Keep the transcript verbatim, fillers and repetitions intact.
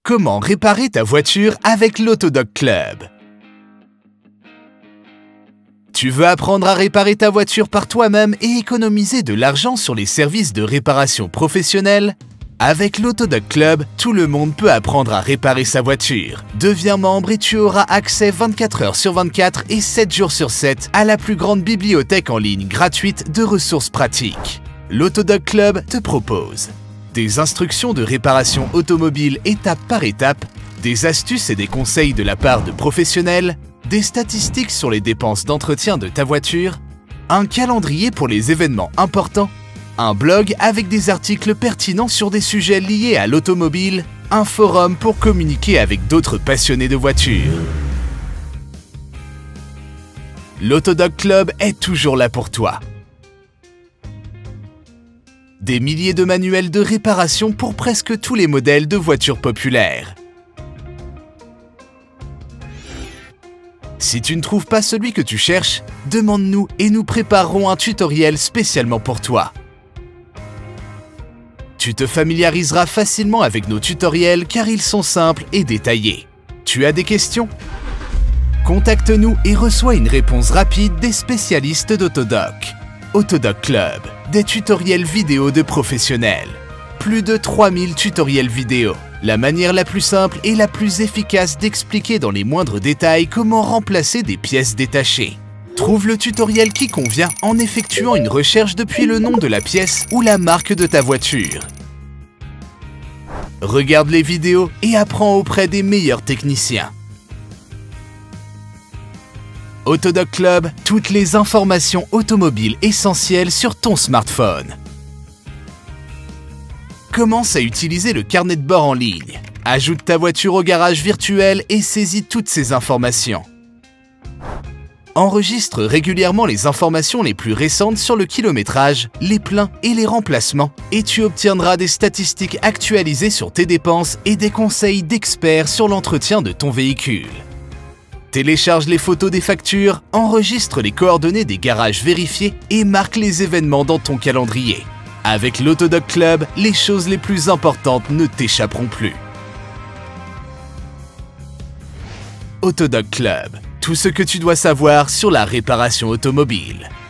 Comment réparer ta voiture avec l'Autodoc Club? Tu veux apprendre à réparer ta voiture par toi-même et économiser de l'argent sur les services de réparation professionnels? Avec l'Autodoc Club, tout le monde peut apprendre à réparer sa voiture. Deviens membre et tu auras accès vingt-quatre heures sur vingt-quatre et sept jours sur sept à la plus grande bibliothèque en ligne gratuite de ressources pratiques. L'Autodoc Club te propose des instructions de réparation automobile étape par étape, des astuces et des conseils de la part de professionnels, des statistiques sur les dépenses d'entretien de ta voiture, un calendrier pour les événements importants, un blog avec des articles pertinents sur des sujets liés à l'automobile, un forum pour communiquer avec d'autres passionnés de voitures. L'Autodoc Club est toujours là pour toi. Des milliers de manuels de réparation pour presque tous les modèles de voitures populaires. Si tu ne trouves pas celui que tu cherches, demande-nous et nous préparerons un tutoriel spécialement pour toi. Tu te familiariseras facilement avec nos tutoriels car ils sont simples et détaillés. Tu as des questions? Contacte-nous et reçois une réponse rapide des spécialistes d'Autodoc. Autodoc Club, des tutoriels vidéo de professionnels. Plus de trois mille tutoriels vidéo. La manière la plus simple et la plus efficace d'expliquer dans les moindres détails comment remplacer des pièces détachées. Trouve le tutoriel qui convient en effectuant une recherche depuis le nom de la pièce ou la marque de ta voiture. Regarde les vidéos et apprends auprès des meilleurs techniciens. Autodoc Club, toutes les informations automobiles essentielles sur ton smartphone. Commence à utiliser le carnet de bord en ligne. Ajoute ta voiture au garage virtuel et saisis toutes ces informations. Enregistre régulièrement les informations les plus récentes sur le kilométrage, les pleins et les remplacements et tu obtiendras des statistiques actualisées sur tes dépenses et des conseils d'experts sur l'entretien de ton véhicule. Télécharge les photos des factures, enregistre les coordonnées des garages vérifiés et marque les événements dans ton calendrier. Avec l'Autodoc Club, les choses les plus importantes ne t'échapperont plus. Autodoc Club, tout ce que tu dois savoir sur la réparation automobile.